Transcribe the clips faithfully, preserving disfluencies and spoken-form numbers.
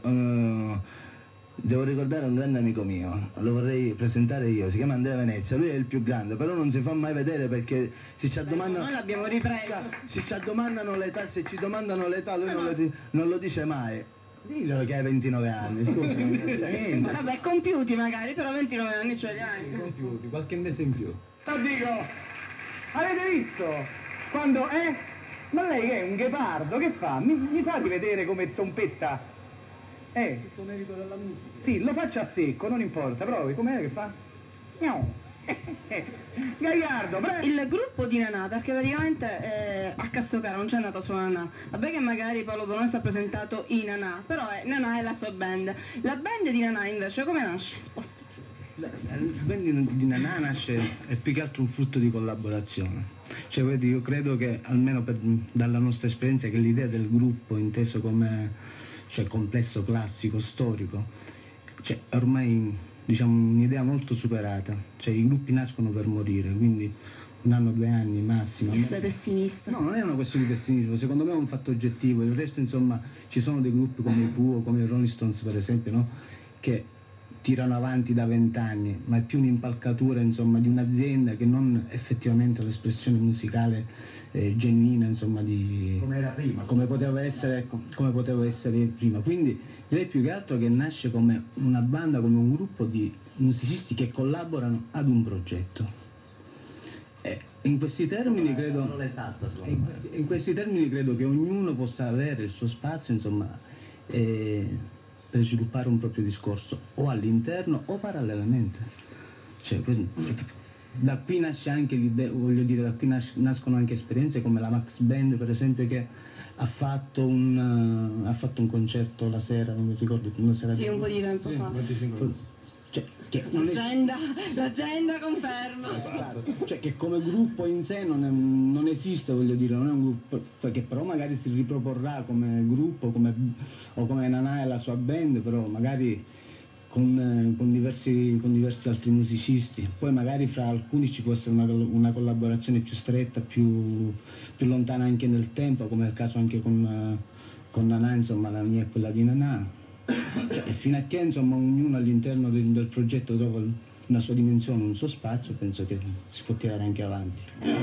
uh, devo ricordare un grande amico mio, lo vorrei presentare io, si chiama Andrea Venezia, lui è il più grande, però non si fa mai vedere perché se ci addomandano... Noi l'abbiamo ripreso. Cioè, se ci addomandano l'età, se ci domandano l'età lui non lo, non lo dice mai. Diglielo che hai ventinove anni, scusa, non c'è niente. Vabbè, compiuti magari, però ventinove anni ce li hai. Sì, compiuti, qualche mese in più. Lo dico, avete visto? Quando, eh? Ma lei che è un ghepardo, che fa? Mi, mi fa di vedere come zompetta? Eh? Tutto merito della musica. Sì, lo faccia a secco, non importa, provi, com'è che fa? Miau. Gagliardo, prego! Il gruppo di Nanà, perché praticamente eh, a Cassocaro non c'è andato solo Nanà. Vabbè che magari Paolo Bonolis ha presentato i Nanà, però è, Nanà è la sua band. La band di Nanà invece come nasce? Sposta. La, la band di, di Nanà nasce è più che altro un frutto di collaborazione. Cioè, vedi, io credo che, almeno per, dalla nostra esperienza, che l'idea del gruppo inteso come, cioè, complesso classico, storico, cioè, ormai, diciamo, un'idea molto superata. Cioè, i gruppi nascono per morire, quindi un anno, due anni massimo. E sei pessimista? No, non è una questione di pessimismo, secondo me è un fatto oggettivo. Il resto, insomma, ci sono dei gruppi come i Pooh, come i Rolling Stones per esempio, no? Che tirano avanti da vent'anni, ma è più un'impalcatura, insomma, di un'azienda che non effettivamente l'espressione musicale eh, genuina, insomma, di... Come era prima. Come poteva essere, come poteva essere prima. Quindi direi più che altro che nasce come una banda, come un gruppo di musicisti che collaborano ad un progetto. E in questi termini credo... in, questi, in questi termini credo che ognuno possa avere il suo spazio, insomma, e, per sviluppare un proprio discorso, o all'interno o parallelamente. Cioè, da qui nasce anche l'idea, voglio dire, da qui nas nascono anche esperienze come la Max Band, per esempio, che ha fatto un, uh, ha fatto un concerto la sera, non mi ricordo, una sera Sì, di... un po' di tempo sì, fa. Cioè, che non è... L'agenda conferma. Esatto. Cioè, che come gruppo in sé non, è, non esiste, voglio dire, non è un gruppo, perché però magari si riproporrà come gruppo, come, o come Nanà e la sua band, però magari con, con, diversi, con diversi altri musicisti. Poi magari fra alcuni ci può essere una, una collaborazione più stretta, più, più lontana anche nel tempo, come è il caso anche con, con Nanà, insomma, la mia e quella di Nanà. E fino a che, insomma, ognuno all'interno del, del progetto trova una sua dimensione, un suo spazio, penso che si può tirare anche avanti.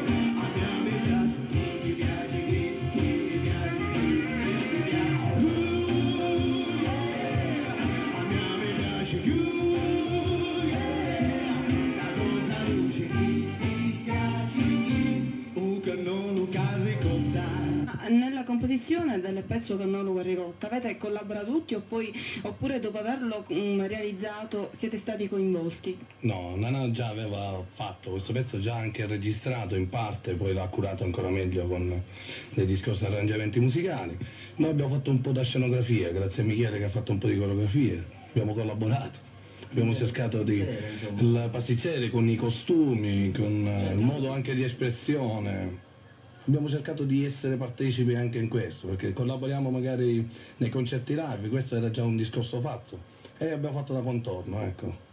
Nella composizione del pezzo Cannolo Guerricotta avete collaborato tutti o poi, oppure dopo averlo um, realizzato siete stati coinvolti? No, Nanà già aveva fatto questo pezzo, già anche registrato in parte, poi l'ha curato ancora meglio con dei discorsi arrangiamenti musicali. Noi abbiamo fatto un po' da scenografia, grazie a Michele che ha fatto un po' di coreografie, abbiamo collaborato. Abbiamo cercato di il pasticcere con i costumi, con il modo anche di espressione. Abbiamo cercato di essere partecipi anche in questo, perché collaboriamo magari nei concerti live, questo era già un discorso fatto e abbiamo fatto da contorno, ecco.